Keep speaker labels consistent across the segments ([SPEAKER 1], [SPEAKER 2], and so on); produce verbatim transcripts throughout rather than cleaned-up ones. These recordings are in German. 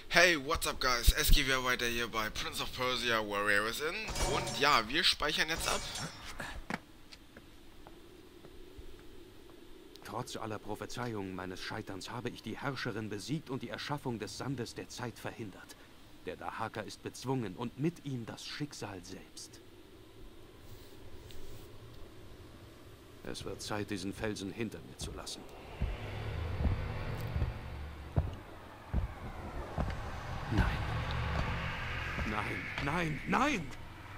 [SPEAKER 1] Hey, what's up guys? Es geht wieder weiter hier bei Prince of Persia Warrior Within. Und ja, wir speichern jetzt ab.
[SPEAKER 2] Trotz aller Prophezeiungen meines Scheiterns habe ich die Herrscherin besiegt und die Erschaffung des Sandes der Zeit verhindert. Der Dahaka ist bezwungen und mit ihm das Schicksal selbst. Es wird Zeit, diesen Felsen hinter mir zu lassen. Nein. Nein, nein, nein!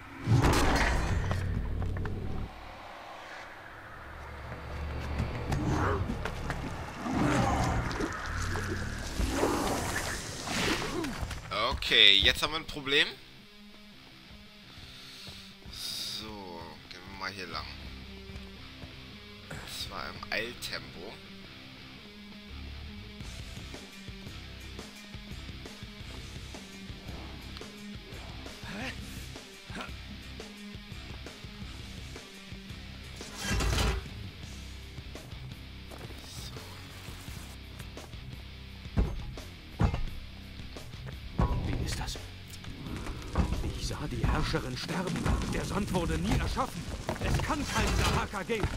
[SPEAKER 1] Okay, jetzt haben wir ein Problem. So, gehen wir mal hier lang. Und zwar im Eiltempo.
[SPEAKER 2] Ich sah die Herrscherin sterben. Der Sand wurde nie erschaffen. Es kann keinen Dahaka geben.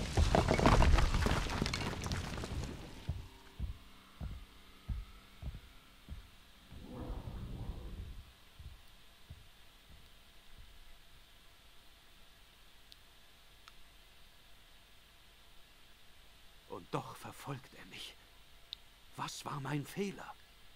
[SPEAKER 2] Und doch verfolgt er mich. Was war mein Fehler?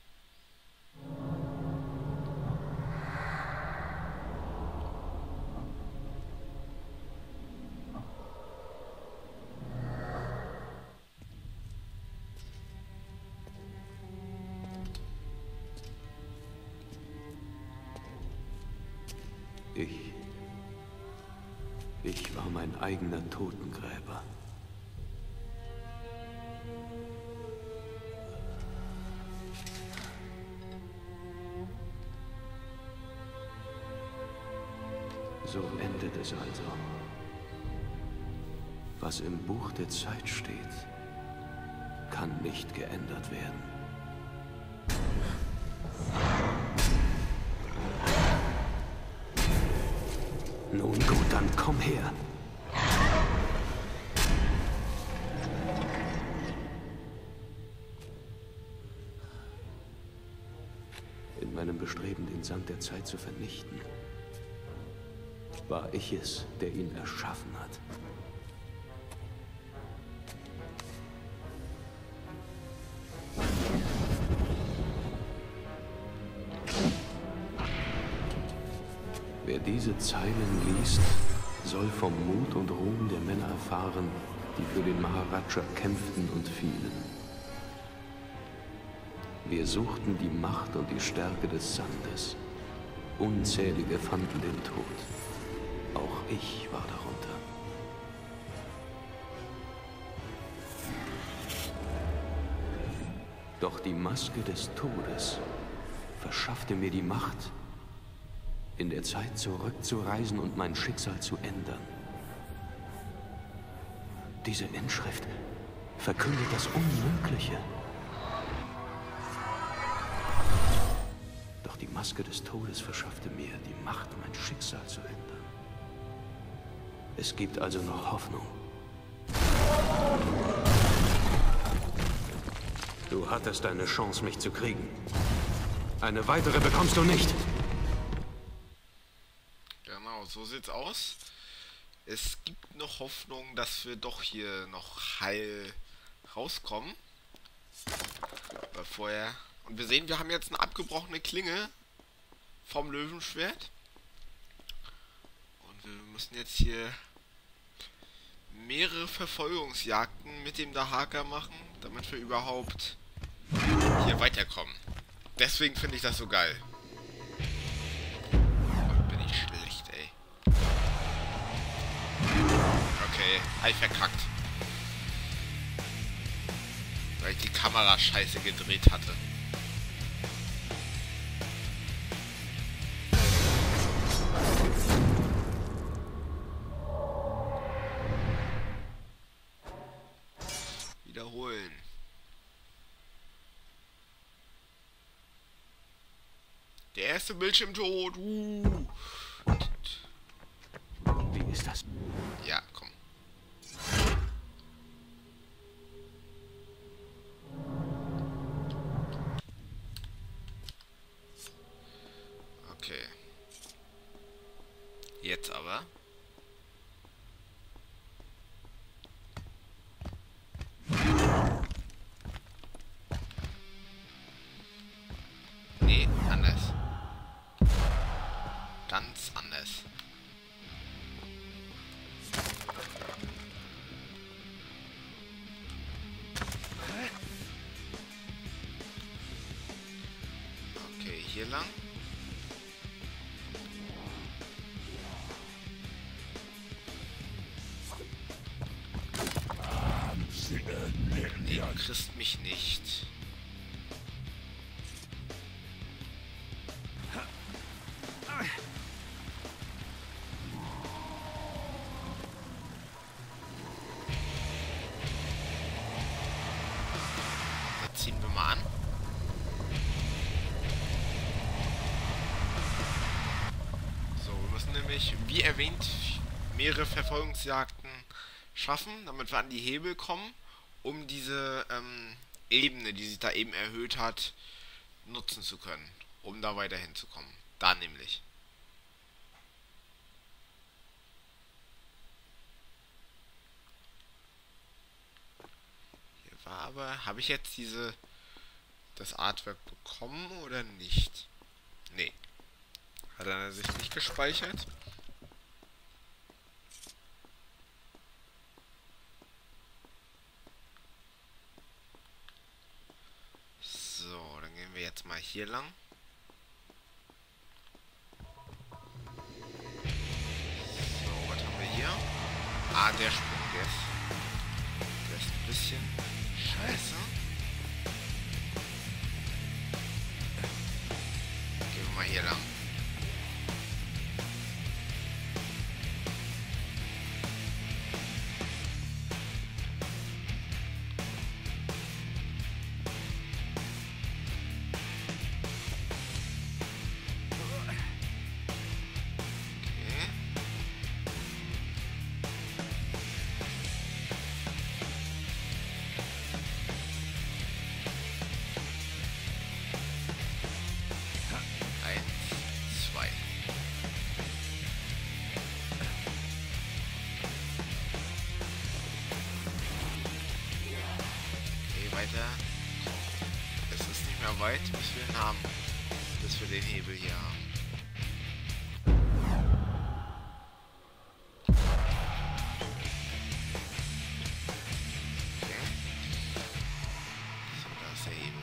[SPEAKER 2] Ich... Ich war mein eigener Totengräber. So endet es also. Was im Buch der Zeit steht, kann nicht geändert werden. Nun gut, dann komm her. In meinem Bestreben, den Sand der Zeit zu vernichten, war ich es, der ihn erschaffen hat. Wer diese Zeilen liest, soll vom Mut und Ruhm der Männer erfahren, die für den Maharaja kämpften und fielen. Wir suchten die Macht und die Stärke des Sandes. Unzählige fanden den Tod. Auch ich war darunter. Doch die Maske des Todes verschaffte mir die Macht, in der Zeit zurückzureisen und mein Schicksal zu ändern. Diese Inschrift verkündet das Unmögliche. Doch die Maske des Todes verschaffte mir die Macht, mein Schicksal zu ändern. Es gibt also noch Hoffnung. Du hattest eine Chance, mich zu kriegen. Eine weitere bekommst du nicht.
[SPEAKER 1] Genau, so sieht's aus. Es gibt noch Hoffnung, dass wir doch hier noch heil rauskommen. Aber vorher... Und wir sehen, wir haben jetzt eine abgebrochene Klinge vom Löwenschwert. Und wir müssen jetzt hier mehrere Verfolgungsjagden mit dem Dahaka machen, damit wir überhaupt hier weiterkommen. Deswegen finde ich das so geil. Oh, bin ich schlecht, ey. Okay, hab ich verkackt. Weil ich die Kamera scheiße gedreht hatte. Wiederholen. Der erste Bildschirmtod. Uh.
[SPEAKER 2] Wie ist das?
[SPEAKER 1] Ja, komm. Okay. Jetzt aber. Nee, anders. Ganz anders. Okay, hier lang. Nee, du kriegst mich nicht. Jetzt ziehen wir mal an. So, wir müssen nämlich, wie erwähnt, mehrere Verfolgungsjagden schaffen, damit wir an die Hebel kommen, um diese ähm, Ebene, die sich da eben erhöht hat, nutzen zu können, um da weiter hinzukommen. Da nämlich. Hier war aber, habe ich jetzt diese, das Artwork bekommen oder nicht? Nee. Hat er sich nicht gespeichert? So, dann gehen wir jetzt mal hier lang. So, was haben wir hier? Ah, der Sprung, der ist, der ist ein bisschen scheiße. Gehen wir mal hier lang. Weiter. Es ist nicht mehr weit, bis wir ihn haben. Bis wir den Hebel hier haben. Okay. So, da ist der Hebel.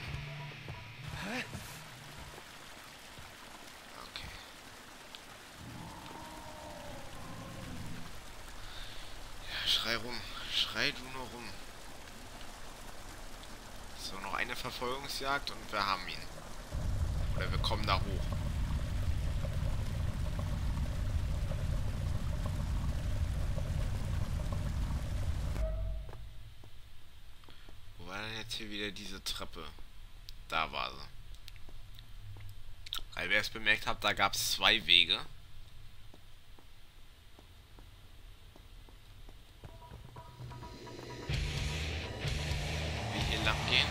[SPEAKER 1] Okay. Ja, schrei rum. Schrei du nur rum. So, noch eine Verfolgungsjagd und wir haben ihn. Oder wir kommen da hoch. Wo war denn jetzt hier wieder diese Treppe? Da war sie. Weil wer es bemerkt hat, da gab es zwei Wege. Wie hier lang gehen.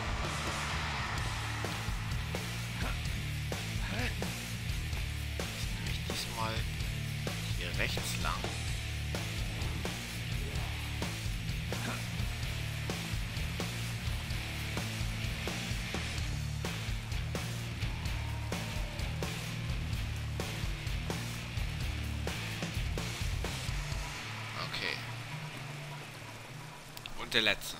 [SPEAKER 1] Diesmal hier rechts lang. Okay. Und der letzte.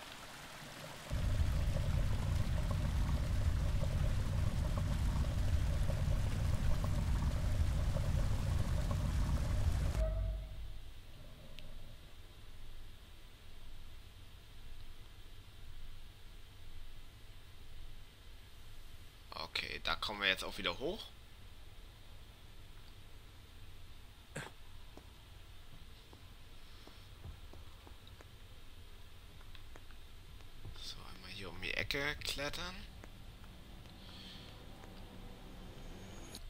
[SPEAKER 1] Okay, da kommen wir jetzt auch wieder hoch. So, einmal hier um die Ecke klettern.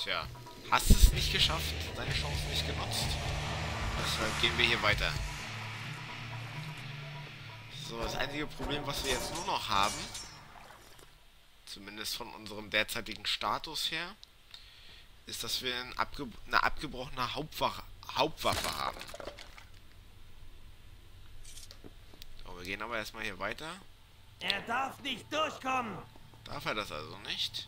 [SPEAKER 1] Tja, hast es nicht geschafft, deine Chance nicht genutzt. Deshalb gehen wir hier weiter. So, das einzige Problem, was wir jetzt nur noch haben, zumindest von unserem derzeitigen Status her, ist, dass wir ein abge eine abgebrochene Hauptwaffe, Hauptwaffe haben. So, wir gehen aber erstmal hier weiter.
[SPEAKER 3] Er darf nicht durchkommen.
[SPEAKER 1] Darf er das also nicht?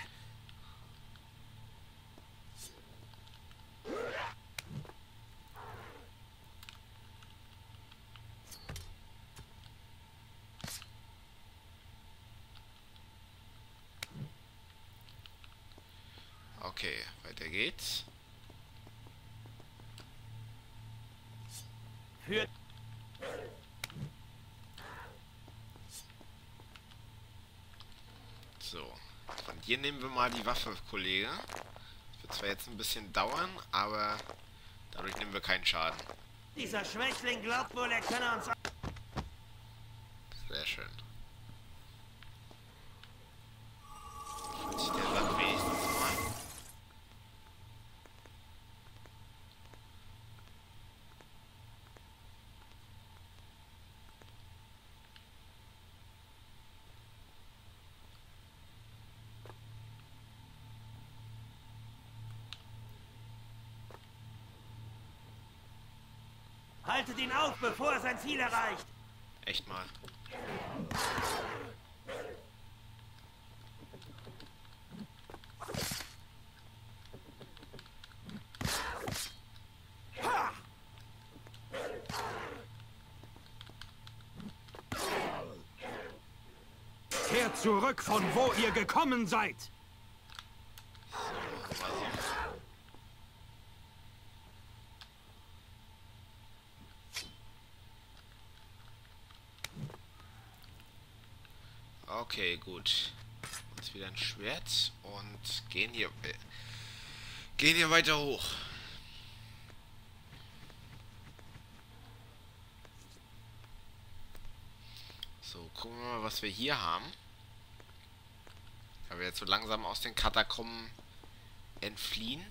[SPEAKER 1] Okay, weiter geht's.
[SPEAKER 3] Für
[SPEAKER 1] So, von dir nehmen wir mal die Waffe, Kollege. Wird zwar jetzt ein bisschen dauern, aber dadurch nehmen wir keinen Schaden.
[SPEAKER 3] dieser Schwächling glaubt wohl, er könne uns...
[SPEAKER 1] Sehr schön. Fühlt sich der Sand wenigstens mal.
[SPEAKER 3] Haltet ihn auf, bevor er sein Ziel erreicht.
[SPEAKER 1] Echt mal.
[SPEAKER 2] Kehrt zurück, von wo ihr gekommen seid!
[SPEAKER 1] So, machen wir so. Okay, gut. Jetzt wieder ein Schwert und gehen hier äh, gehen hier weiter hoch. So, gucken wir mal, was wir hier haben. Da wir jetzt so langsam aus den Katakomben entfliehen.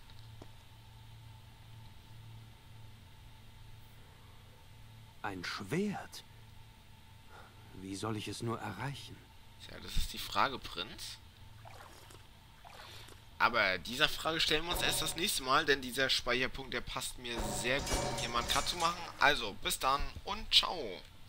[SPEAKER 2] Ein Schwert? Wie soll ich es nur erreichen?
[SPEAKER 1] Tja, das ist die Frage, Prinz. Aber dieser Frage stellen wir uns erst das nächste Mal, denn dieser Speicherpunkt, der passt mir sehr gut, um hier mal einen Cut zu machen. Also, bis dann und ciao.